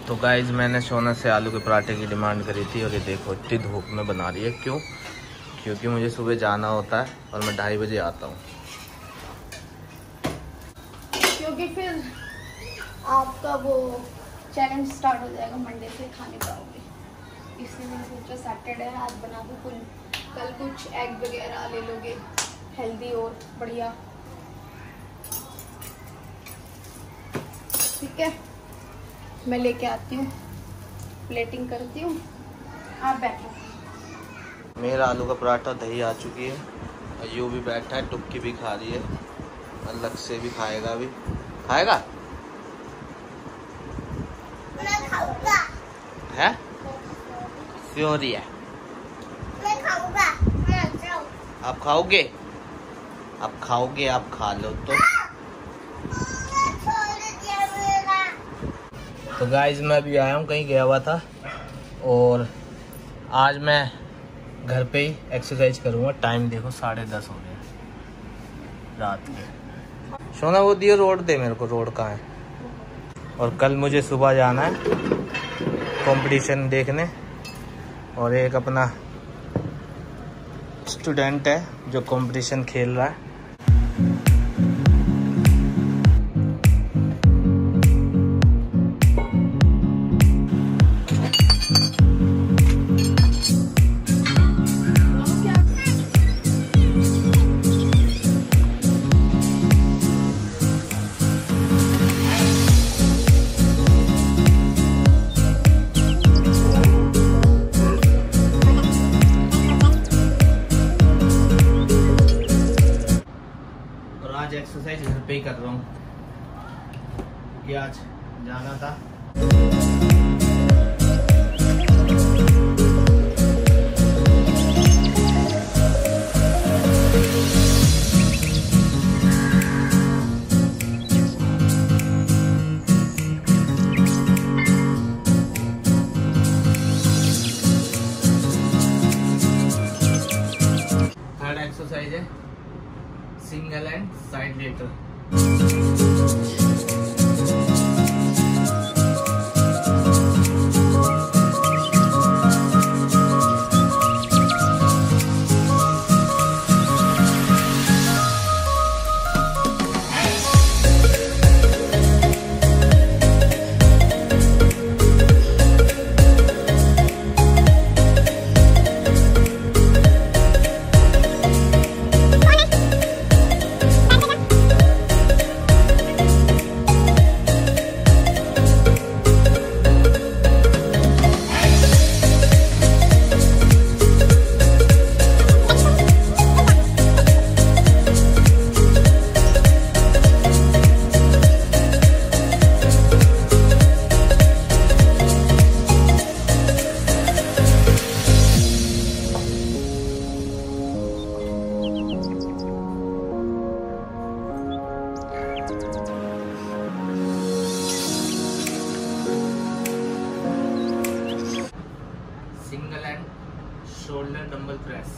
तो गाइज मैंने सोना से आलू के पराठे की डिमांड करी थी और ये देखो इतनी धूप में बना रही है। क्यों? क्योंकि मुझे सुबह जाना होता है और मैं 2:30 बजे आता हूँ। क्योंकि फिर आपका वो चैलेंज स्टार्ट हो जाएगा, मंडे से खाने पाओगे, इसलिए मैंने सोचा सैटरडे है आज बना दूँ। कल कुछ एग वगैरह ले लोगे, हेल्दी और बढ़िया। ठीक है, मैं लेके आती हूँ, प्लेटिंग करती हूँ, आप बैठो। मेरा आलू का पराठा दही आ चुकी है और यू भी बैठा है, टुक्की भी खा रही है, अलग से भी खाएगा। अभी खाएगा है? क्यों रही है? मैं खाऊंगा। आप खाओगे? आप खाओगे, आप खा लो तो। तो गाइज मैं अभी आया हूँ, कहीं गया हुआ था और आज मैं घर पे ही एक्सरसाइज करूँगा। टाइम देखो 10:30 हो गए रात के। सोना वो दियो रोड दे मेरे को, रोड कहाँ है। और कल मुझे सुबह जाना है कंपटीशन देखने और एक अपना स्टूडेंट है जो कंपटीशन खेल रहा है। आज एक्सरसाइज घर पे ही कर रहा हूँ, ये आज जाना था। थर्ड एक्सरसाइज है single and side lateral. Single and shoulder dumbbell press.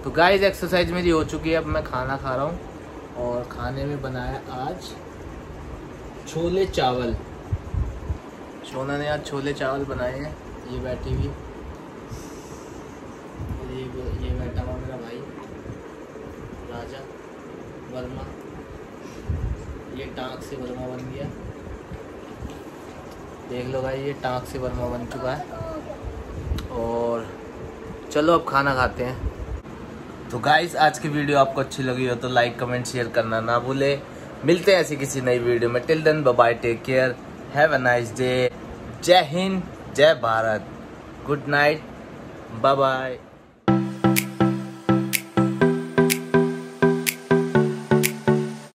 तो गाइस एक्सरसाइज मेरी हो चुकी है, अब मैं खाना खा रहा हूँ और खाने में बनाया आज छोले चावल। सोना ने आज छोले चावल बनाए हैं। ये बैठी हुई, ये बैठा हुआ मेरा भाई राजा वर्मा, ये टांग से वर्मा बन गया। देख लो भाई, ये टांग से वर्मा बन चुका है। और चलो अब खाना खाते हैं। तो गाइस आज की वीडियो आपको अच्छी लगी हो तो लाइक कमेंट शेयर करना ना भूले। मिलते हैं ऐसी किसी नई वीडियो में। Till then bye bye, take care, have a nice day. जय हिंद, जय Bharat, good night, bye bye.